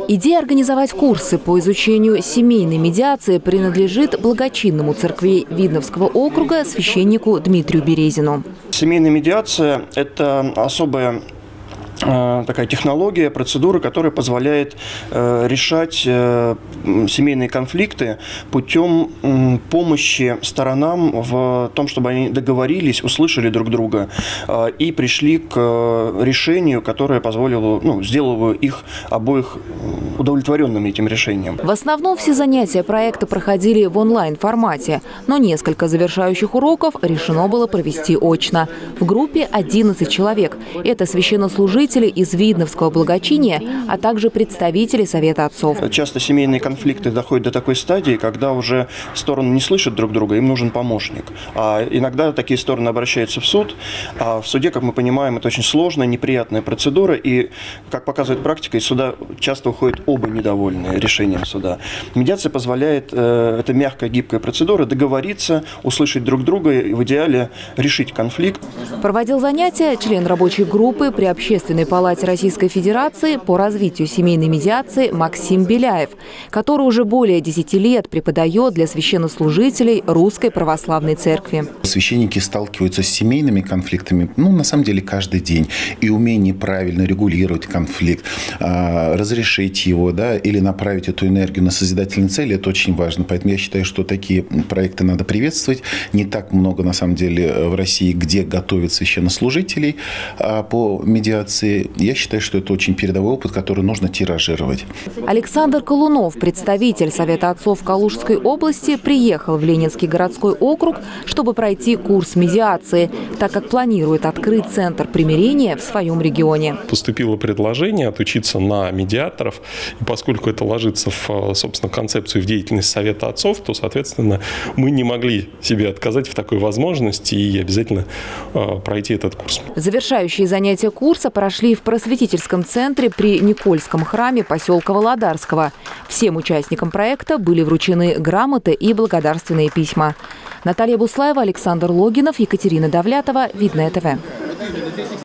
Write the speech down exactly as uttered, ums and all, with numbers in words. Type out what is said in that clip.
Идея организовать курсы по изучению семейной медиации принадлежит благочинному церкви Видновского округа священнику Дмитрию Березину. Семейная медиация – это особая такая технология, процедура, которая позволяет э, решать э, семейные конфликты путем э, помощи сторонам в том, чтобы они договорились, услышали друг друга э, и пришли к решению, которое позволило, ну, сделало их обоих удовлетворенными этим решением. В основном все занятия проекта проходили в онлайн-формате, но несколько завершающих уроков решено было провести очно. В группе одиннадцать человек. Это священнослужители из Видновского благочиния, а также представители Совета отцов. Часто семейные конфликты доходят до такой стадии, когда уже стороны не слышат друг друга, им нужен помощник. А иногда такие стороны обращаются в суд, а в суде, как мы понимаем, это очень сложная, неприятная процедура, и, как показывает практика, из суда часто уходят оба недовольные решением суда. Медиация позволяет, э, это мягкая, гибкая процедура, договориться, услышать друг друга и в идеале решить конфликт. Проводил занятия член рабочей группы при Общественной палате Российской Федерации по развитию семейной медиации Максим Беляев, который уже более десяти лет преподает для священнослужителей Русской Православной Церкви. Священники сталкиваются с семейными конфликтами, ну, на самом деле, каждый день. И умение правильно регулировать конфликт, разрешить его, да, или направить эту энергию на созидательные цели – это очень важно. Поэтому я считаю, что такие проекты надо приветствовать. Не так много, на самом деле, в России, где готовят священнослужителей по медиации. Я считаю, что это очень передовой опыт, который нужно тиражировать. Александр Колунов, представитель Совета отцов Калужской области, приехал в Ленинский городской округ, чтобы пройти курс медиации, так как планирует открыть центр примирения в своем регионе. Поступило предложение отучиться на медиаторов, и поскольку это ложится в, собственно, концепцию в деятельность Совета отцов, то, соответственно, мы не могли себе отказать в такой возможности и обязательно э, пройти этот курс. Завершающие занятия курса прошли в просветительском центре при Никольском храме поселка Володарского. Всем участникам проекта были вручены грамоты и благодарственные письма. Наталья Буслаева, Александр Логинов, Екатерина Давлятова, Видное ТВ.